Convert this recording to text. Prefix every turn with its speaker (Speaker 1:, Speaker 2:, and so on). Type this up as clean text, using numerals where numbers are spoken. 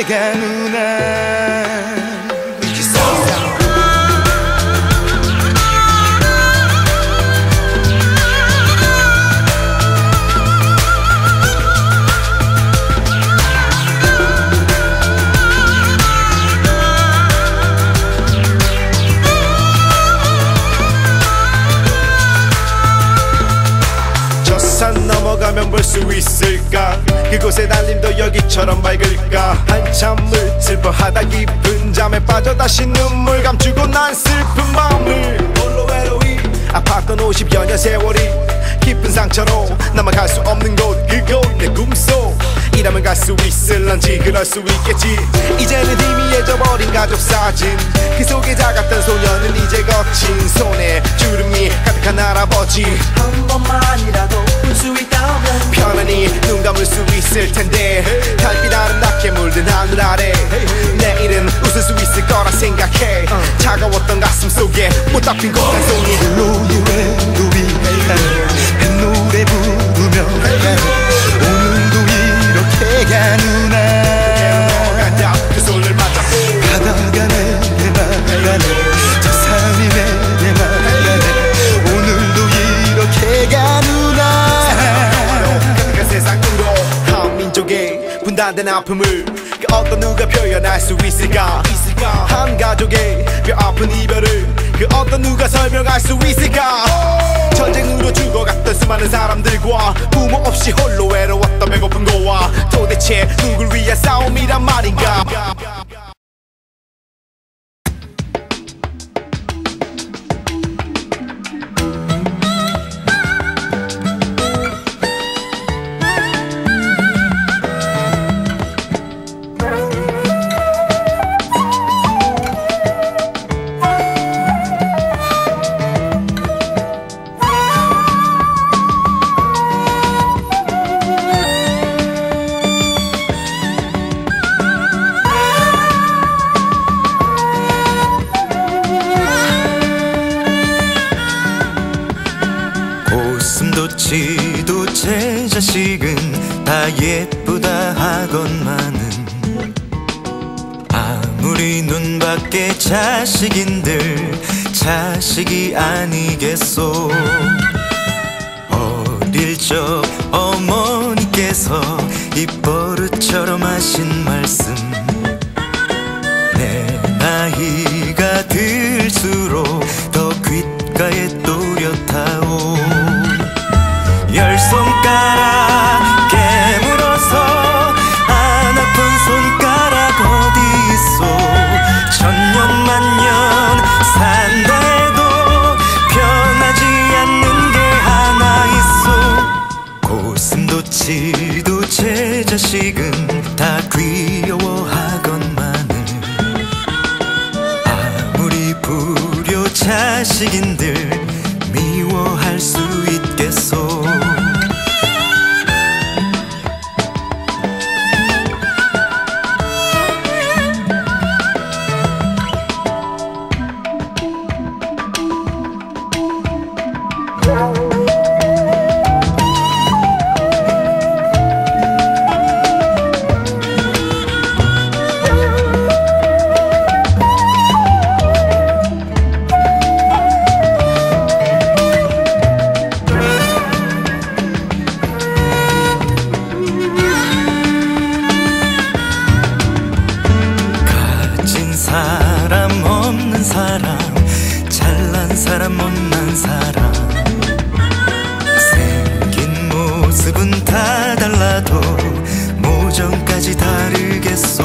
Speaker 1: 가누나.
Speaker 2: 산 넘어가면 볼 수 있을까? 그곳의 달림도 여기처럼 맑을까? 한참을 슬퍼하다 깊은 잠에 빠져 다시 눈물 감추고 난 슬픈 마음을 홀로 외로이 아팠던 50여 년 세월이 깊은 상처로 남아갈 수 없는 곳 그곳 내 꿈속 이라면 갈 수 있을런지 그럴 수 있겠지. 이제는 이미 잊어버린 가족 사진 그 속에 작았던 소녀는 이제 거친 손에 주름이 가득한 할아버지
Speaker 3: 한 번만이라도 볼 수 있다면
Speaker 2: 편안히 눈 감을 수 있을 텐데 달빛 아름답게 물든 하늘 아래 내일은 웃을 수 있을 거라 생각해 차가웠던 가슴 속에 못 핀 고통 송이
Speaker 1: 홀로의 외로이 뱃노래 부르며 오늘도 이렇게 가누나.
Speaker 2: 그 손을 맞잡고
Speaker 1: 바다가 내게 말하네 저 산이 내게 말하네 오늘도 이렇게 가누나.
Speaker 2: 그 세상으로 한민족의 분단된 아픔을 그 어떤 누가 표현할 수 있을까? 한 가족의 뼈아픈 이별을 그 어떤 누가 설명할 수 있을까? 전쟁으로 죽어갔던 수많은 사람들과 부모 없이 홀로 외로웠던 배고픈 고아 도대체 누굴 위한 싸움이란 말인가?
Speaker 1: 고슴도치도 제 자식은 다 예쁘다 하건만은 아무리 눈 밖에 자식인들 자식이 아니겠소. 어릴 적 어머니께서 입버릇처럼 하신 말씀 내 나이가 들수록 더 귓가에 또렷하오. 열 손가락 깨물어서 안 아픈 손가락 어디 있어. 천년만년 산다 해도 변하지 않는 게 하나 있어. 고슴도치도 제 자식은 다 귀여워하건만을 아무리 불효 자식인들 미워할 수 있겠소. 사람 없는 사람 잘난 사람 못난 사람 생긴 모습은 다 달라도 모정까지 다르겠소.